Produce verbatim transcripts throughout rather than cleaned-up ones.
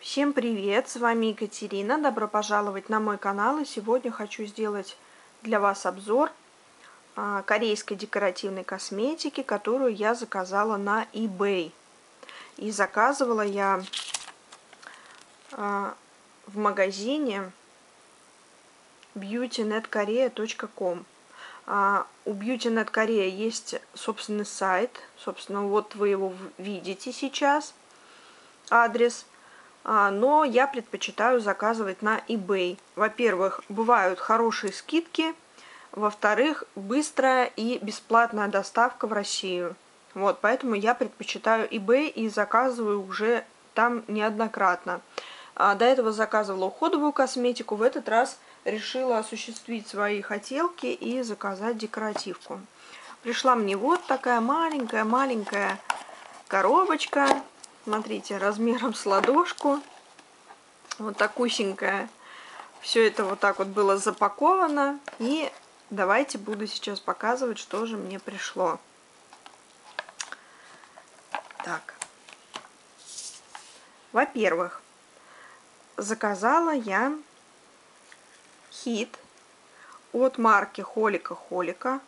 Всем привет! С вами Екатерина. Добро пожаловать на мой канал. И сегодня хочу сделать для вас обзор а, корейской декоративной косметики, которую я заказала на eBay. И заказывала я а, в магазине бьюти нет корея точка ком. А, у бьюти нет корея есть собственный сайт. Собственно, вот вы его видите сейчас. Адрес. Но я предпочитаю заказывать на eBay. Во-первых, бывают хорошие скидки. Во-вторых, быстрая и бесплатная доставка в Россию. Вот, поэтому я предпочитаю eBay и заказываю уже там неоднократно. До этого заказывала уходовую косметику. В этот раз решила осуществить свои хотелки и заказать декоративку. Пришла мне вот такая маленькая-маленькая коробочка. Смотрите, размером с ладошку. Вот такусенькая. Все это вот так вот было запаковано. И давайте буду сейчас показывать, что же мне пришло. Так. Во-первых, заказала я хит от марки Холика Холика.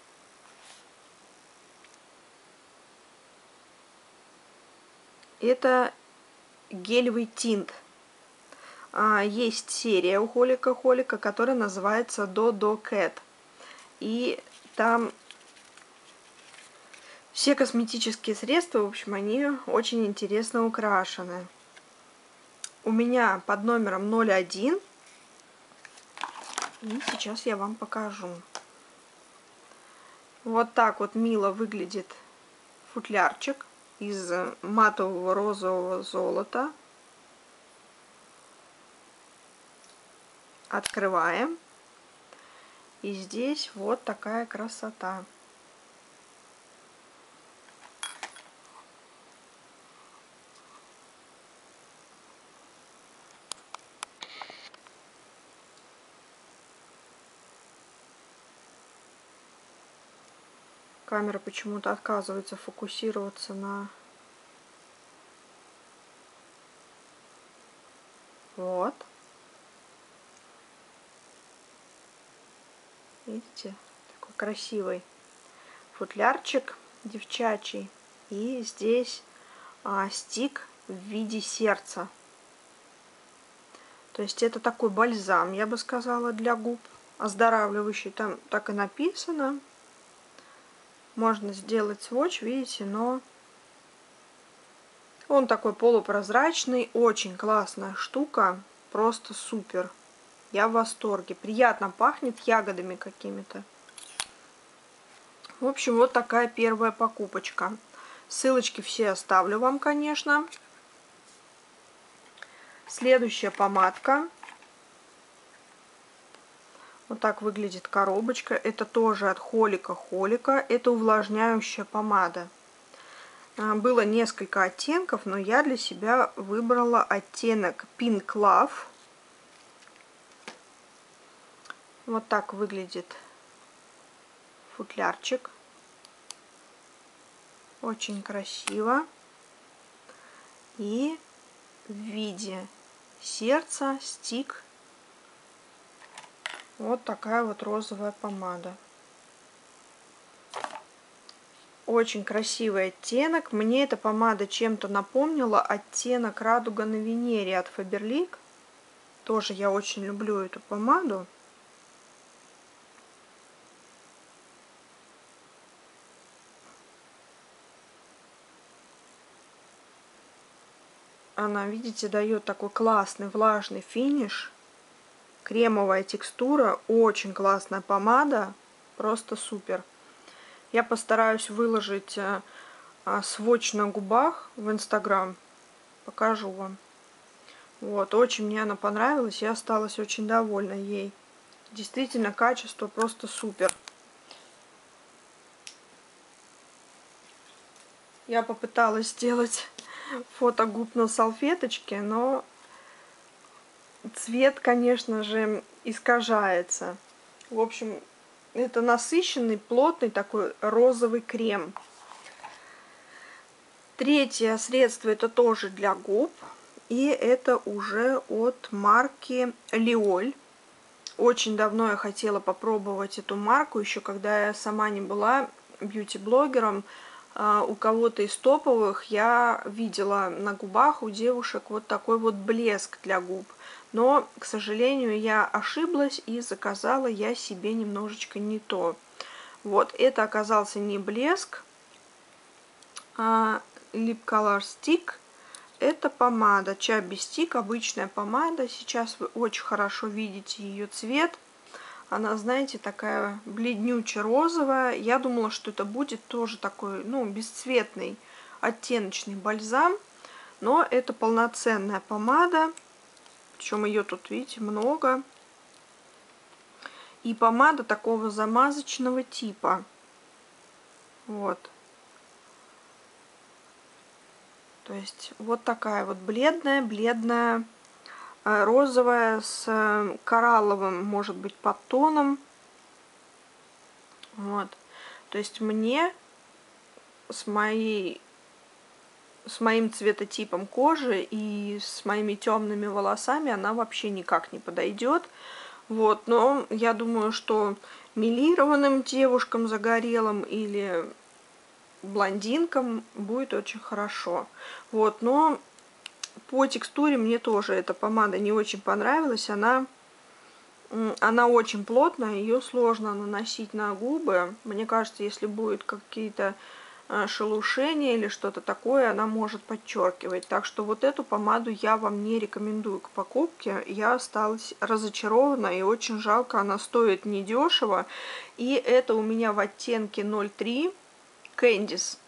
Это гелевый тинт. Есть серия у Холика Холика, которая называется Dodo Cat. И там все косметические средства, в общем, они очень интересно украшены. У меня под номером ноль один. И сейчас я вам покажу. Вот так вот мило выглядит футлярчик из матового розового золота. Открываем. И здесь вот такая красота. Камера почему-то отказывается фокусироваться на... Вот. Видите? Такой красивый футлярчик девчачий. И здесь а, стик в виде сердца. То есть это такой бальзам, я бы сказала, для губ. Оздоравливающий. Там так и написано. Можно сделать свотч, видите, но он такой полупрозрачный. Очень классная штука. Просто супер. Я в восторге. Приятно пахнет ягодами какими-то. В общем, вот такая первая покупочка. Ссылочки все оставлю вам, конечно. Следующая помадка. Вот так выглядит коробочка. Это тоже от Холика Холика. Это увлажняющая помада. Было несколько оттенков, но я для себя выбрала оттенок Pink Love. Вот так выглядит футлярчик. Очень красиво. И в виде сердца, стик. Вот такая вот розовая помада. Очень красивый оттенок. Мне эта помада чем-то напомнила оттенок Радуга на Венере от Faberlic. Тоже я очень люблю эту помаду. Она, видите, дает такой классный влажный финиш. Кремовая текстура. Очень классная помада. Просто супер. Я постараюсь выложить а, а, свотч на губах в Инстаграм. Покажу вам. Вот, очень мне она понравилась. Я осталась очень довольна ей. Действительно, качество просто супер. Я попыталась сделать фото губ на салфеточке, но цвет, конечно же, искажается. В общем, это насыщенный, плотный такой розовый крем. Третье средство это тоже для губ. И это уже от марки Лиоль. Очень давно я хотела попробовать эту марку, еще когда я сама не была бьюти-блогером. У кого-то из топовых я видела на губах у девушек вот такой вот блеск для губ. Но, к сожалению, я ошиблась и заказала я себе немножечко не то. Вот, это оказался не блеск, а Lip Color Stick. Это помада Chubby Stick, обычная помада. Сейчас вы очень хорошо видите ее цвет. Она, знаете, такая бледнюче-розовая. Я думала, что это будет тоже такой, ну, бесцветный оттеночный бальзам. Но это полноценная помада. Причем ее тут, видите, много. И помада такого замазочного типа. Вот. То есть вот такая вот бледная, бледная, розовая с коралловым, может быть, подтоном. Вот. То есть мне с моей с моим цветотипом кожи и с моими темными волосами она вообще никак не подойдет. Вот, но я думаю, что мелированным девушкам загорелым или блондинкам будет очень хорошо. Вот, но по текстуре мне тоже эта помада не очень понравилась. Она, она очень плотная, ее сложно наносить на губы. Мне кажется, если будет какие-то шелушения или что-то такое, она может подчеркивать. Так что вот эту помаду я вам не рекомендую к покупке. Я осталась разочарована и очень жалко. Она стоит недешево. И это у меня в оттенке ноль три Candice.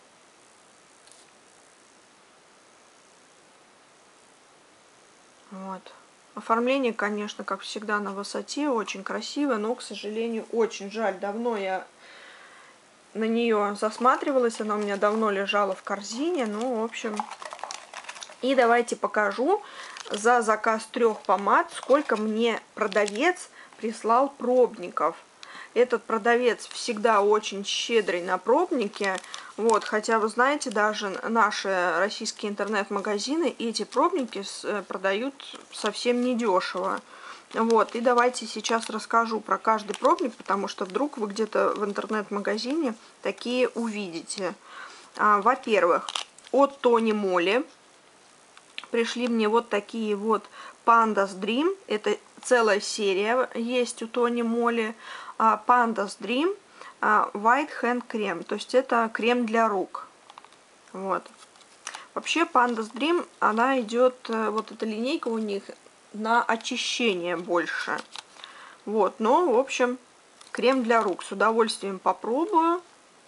Вот. Оформление, конечно, как всегда, на высоте, очень красивое, но, к сожалению, очень жаль. Давно я на нее засматривалась, она у меня давно лежала в корзине, ну, в общем. И давайте покажу за заказ трех помад, сколько мне продавец прислал пробников. Этот продавец всегда очень щедрый на пробники. Вот, хотя, вы знаете, даже наши российские интернет-магазины эти пробники продают совсем недешево. Вот, и давайте сейчас расскажу про каждый пробник, потому что вдруг вы где-то в интернет-магазине такие увидите. А, во-первых, от Тони Моли пришли мне вот такие вот Pandas Dream. Это целая серия есть у Тони Моли. Pandas Dream White Hand Cream. То есть это крем для рук. Вот. Вообще Pandas Dream, она идет, вот эта линейка у них на очищение больше. Вот, но, в общем, крем для рук. С удовольствием попробую.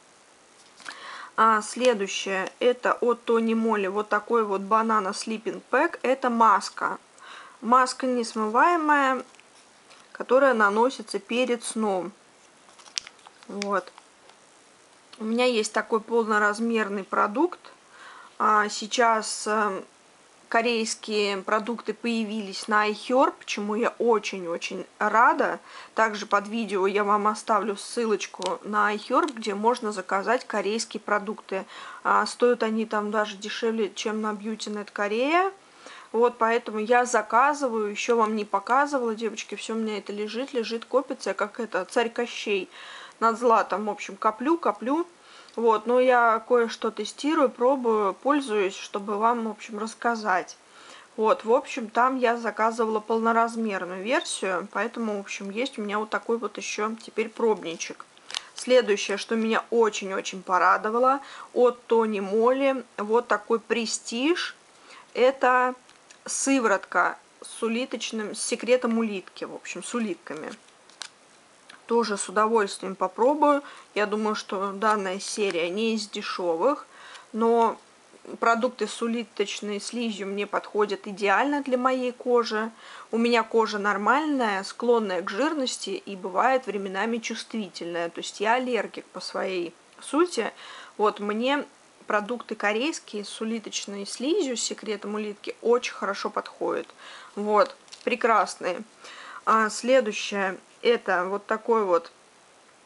А следующее, это от Тони Моли, вот такой вот Banana Sleeping Pack. Это маска. Маска несмываемая, которая наносится перед сном. Вот. У меня есть такой полноразмерный продукт. А сейчас корейские продукты появились на iHerb, чему я очень-очень рада. Также под видео я вам оставлю ссылочку на iHerb, где можно заказать корейские продукты. А, стоят они там даже дешевле, чем на BeautyNet Korea. Вот, поэтому я заказываю, еще вам не показывала, девочки, все у меня это лежит, лежит, копится, как это, царь Кощей над златом. В общем, коплю, коплю. Вот, но я кое-что тестирую, пробую, пользуюсь, чтобы вам, в общем, рассказать. Вот, в общем, там я заказывала полноразмерную версию, поэтому, в общем, есть у меня вот такой вот еще теперь пробничек. Следующее, что меня очень-очень порадовало, от Тони Моли, вот такой престиж. Это сыворотка с улиточным, с секретом улитки, в общем, с улитками. Тоже с удовольствием попробую. Я думаю, что данная серия не из дешевых, но продукты с улиточной слизью мне подходят идеально для моей кожи. У меня кожа нормальная, склонная к жирности и бывает временами чувствительная. То есть я аллергик по своей сути. Вот мне продукты корейские с улиточной слизью, с секретом улитки, очень хорошо подходят. Вот, прекрасные. А следующее, это вот такой вот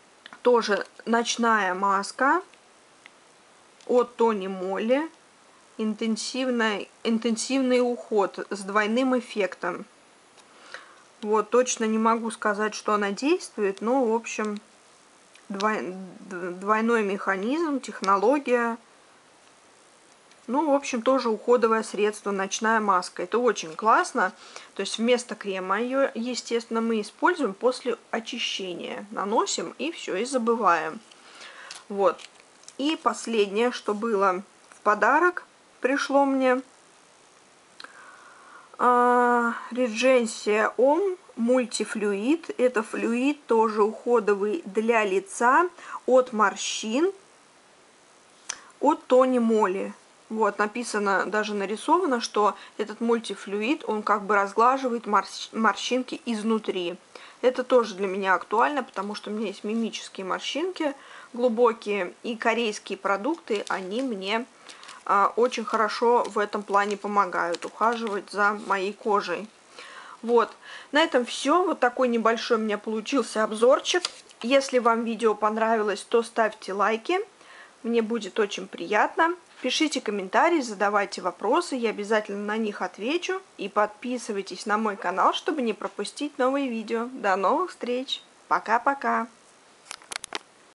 тоже ночная маска от Тони Моли. интенсивный, интенсивный уход с двойным эффектом. Вот, точно не могу сказать, что она действует, но, в общем, двой, двойной механизм, технология. Ну, в общем, тоже уходовое средство, ночная маска. Это очень классно. То есть вместо крема ее, естественно, мы используем после очищения. Наносим и все, и забываем. Вот. И последнее, что было в подарок, пришло мне. Regencia Homme мультифлюид. Это флюид тоже уходовый для лица от морщин, от Тони Моли. Вот, написано, даже нарисовано, что этот мультифлюид, он как бы разглаживает морщинки изнутри. Это тоже для меня актуально, потому что у меня есть мимические морщинки глубокие, и корейские продукты, они мне а, очень хорошо в этом плане помогают ухаживать за моей кожей. Вот, на этом все. Вот такой небольшой у меня получился обзорчик. Если вам видео понравилось, то ставьте лайки. Мне будет очень приятно. Пишите комментарии, задавайте вопросы, я обязательно на них отвечу. И подписывайтесь на мой канал, чтобы не пропустить новые видео. До новых встреч. Пока-пока.